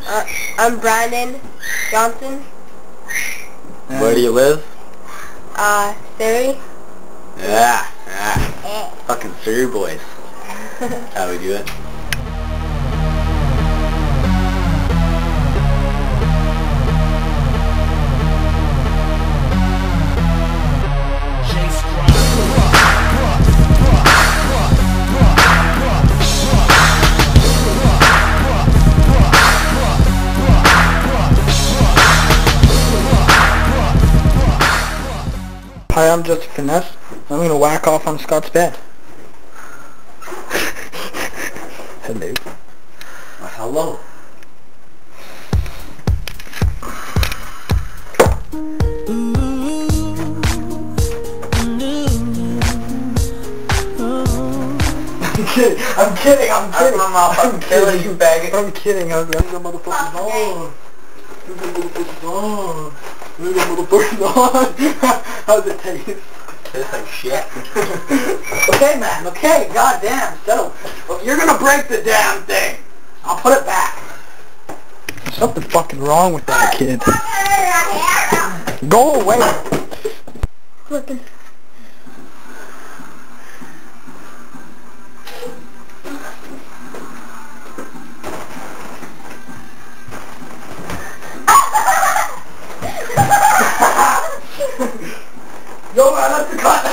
I'm Brandon Johnson. Where do you live? Surrey. Yeah. Fucking Surrey boys. How we do it? Hi, I'm just Furness. I'm gonna whack off on Scott's bed. Hello. Hello. I'm kidding. I'm killing you, faggot. I'm kidding. I'm the motherfucker's on. There's the motherfucker's on. There's the motherfucker's on. How's it taste? Tastes like shit. Okay, man. Okay. Goddamn. Settle. Well, you're gonna break the damn thing. I'll put it back. There's something fucking wrong with that kid. Go away. Looking. Go man, that's the cut.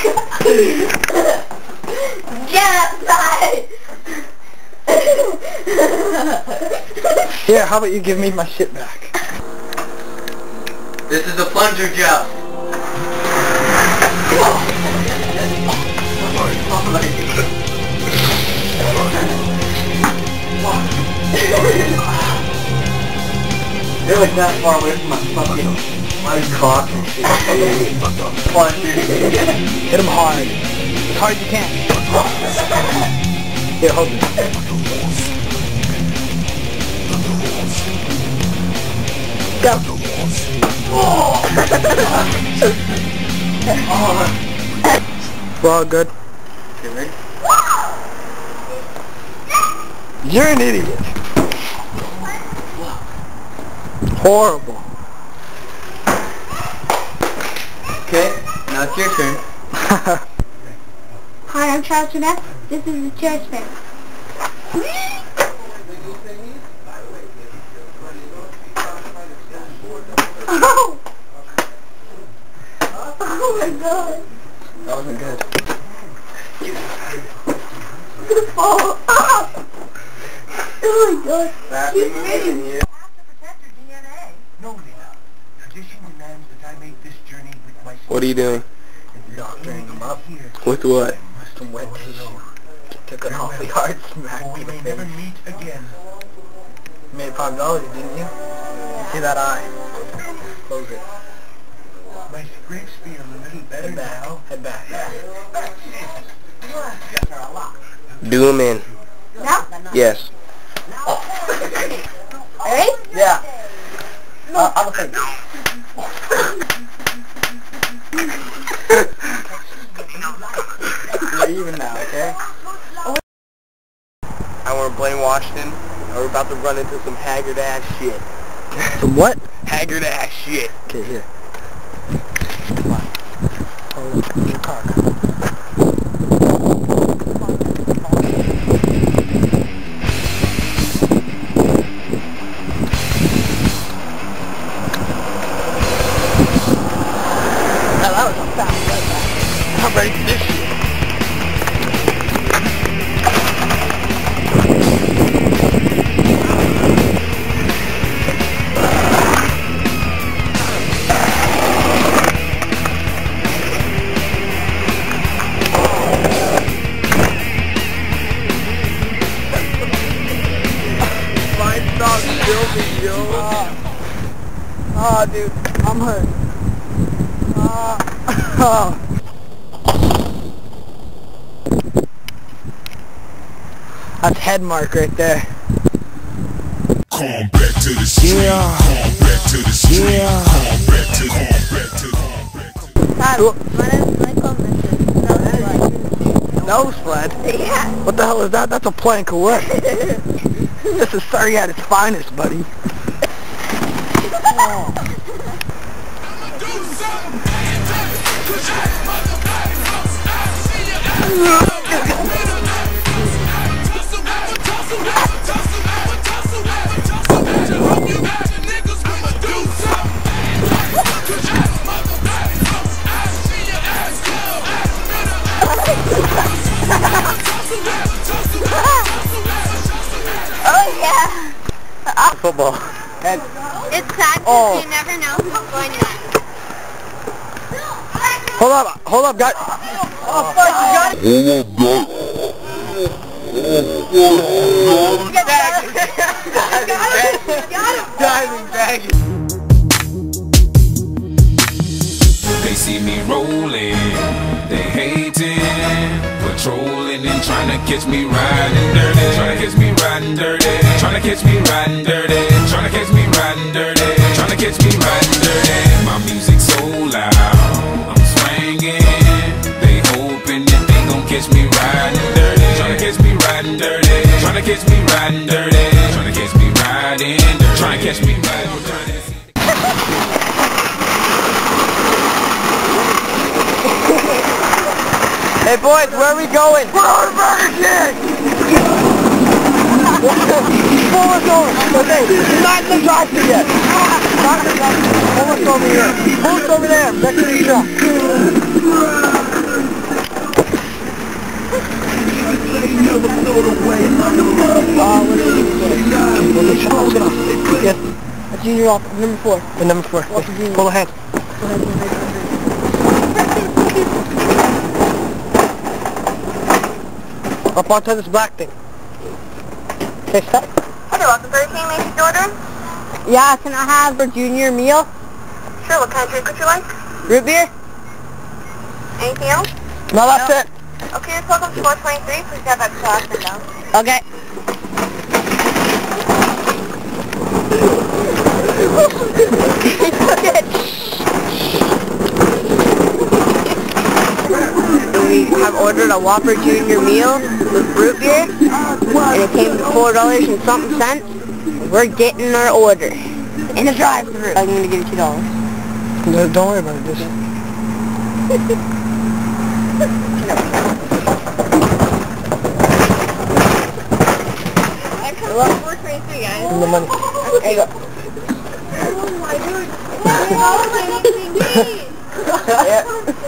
Genocide! Here, how about you give me my shit back? This is a plunger job. You're like that far away from my fucking cock and shit. Hit him hard. As hard as you can. Here, hold it. Go. We're all good. Okay, ready? You're an idiot. Horrible. Okay, now it's your turn. Hi, I'm Charles Furness. This is the church fair. Oh! Oh my god. That wasn't good. I'm gonna fall. Oh! Oh my god. That's You moving made in you. No, Lena. Tradition demands that I make this journey with my What are you doing? Doctoring him up. With what? Some wet tissue. Took an awfully hard smack For we to the may never face. meet again. You made $5, didn't you? See that eye? Close it. My scripts feel a little better Head back. now. Head back. Do him in. No? Yes. Alright? Yeah. I'm a fake. We're even now, okay? I want to blame Washington. We're about to run into some haggard ass shit. Some what? Haggard ass shit. Okay, here. Come on. Hold up your car. Now that was a fast one. I'm ready for this shit. Oh, dude, I'm hurt. That's head mark right there. Come back to the street. Yeah. Come back to the street. Yeah. Come back to the Hi, my name is Michael. This is Nose sled? Yeah. What the hell is that? That's a plank of wood. This is Surrey at its finest, buddy. Oh yeah. Football. It's sad because you never know who's going to win. Hold up, guys. Oh, fuck, you got it. Diving bag. They see me rolling, they hating, patrolling and trying to catch me riding dirty, trying to catch me riding dirty, trying to catch me riding dirty, trying to catch me riding dirty, trying to catch me riding dirty. My music's so loud, I'm swinging, they hoping that they gon' catch me riding dirty, trying to catch me riding dirty, trying to catch me riding dirty, trying to catch me riding dirty, trying to catch me riding dirty. Hey boys, where are we going? We're on Burger King! Pull us over. Okay, not in the drive-thru yet. Not in the drive-thru. Pull us over here. Pull us over there, next to the truck. Yes. That's junior off, number 4. The number 4. Pull ahead. Up onto this black thing. Okay, stop. Hey, welcome to Burger King. May I take your order? Yeah, can I have a junior meal? Sure, what kind of drink would you like? Root beer? Anything else? No, that's it. Okay, it's welcome to 423. Please have that sauce and down. Okay. We have ordered a Whopper Junior meal with root beer, and it came to $4 and something cents. We're getting our order in the drive-thru. I'm gonna give you $2. No, don't worry about it. Just. Hello? 423, guys. The money. There you go. Oh my God. Yeah.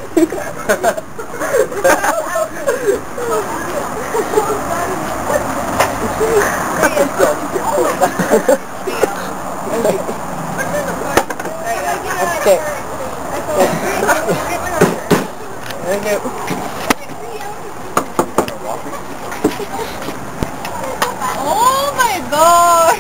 Okay. Thank you. Oh my God.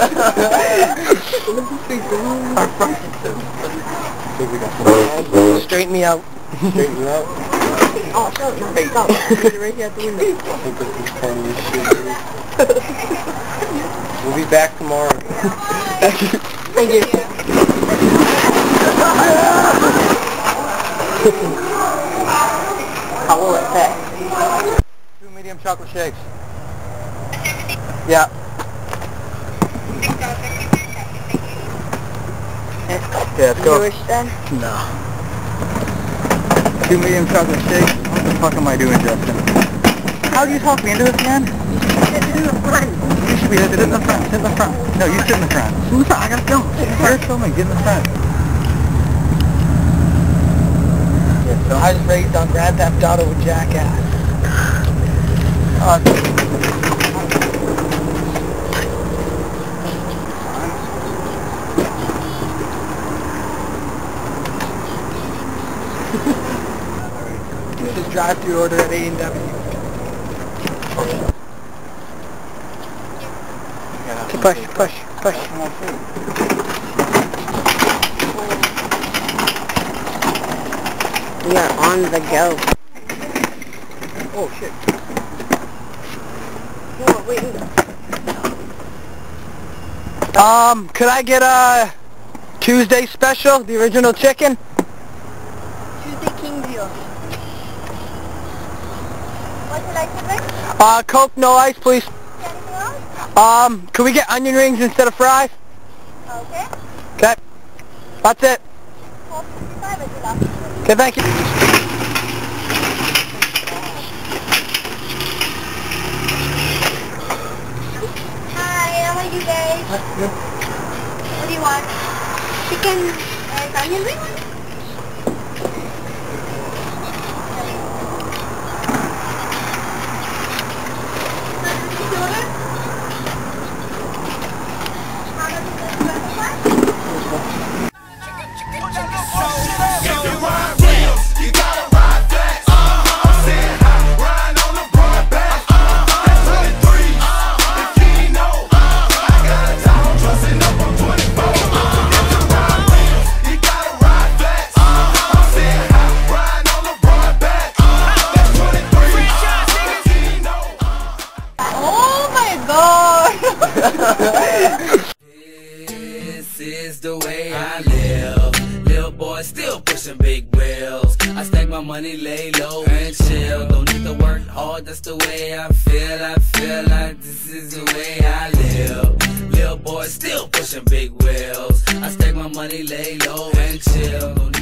Straighten me out. Straighten you out. Oh, no, stop. You're right here at the window. We'll be back tomorrow. Thank you. Thank you. How will it pay? 2 medium chocolate shakes. Yeah. Yeah, let's go. Jewish then? No. 2 medium chocolate shakes. What the fuck am I doing, Justin? How do you talk me into this, man? Sit in the front. You should be sit in the front. Sit in the front. No, you sit in the front. Sit in the front. I gotta film. You're filming. Get in the front. Yeah, so I was raised on Grand Theft Auto with Jackass. This is drive-thru order at A&W. Push. We are on the go. Oh shit. Oh, wait. Could I get a Tuesday special, the original chicken? Tuesday King deal. What should I take? Coke, no ice, please. Anything else? Can we get onion rings instead of fries? Okay. Okay. That's it. Okay, thank you. Hi, how are you guys? What do you want? Chicken and onion rings? This is the way I live. Little boy still pushing big wheels. I stack my money, lay low and chill. Don't need to work hard, that's the way I feel. I feel like this is the way I live. Little boy still pushing big wheels. I stack my money, lay low and chill.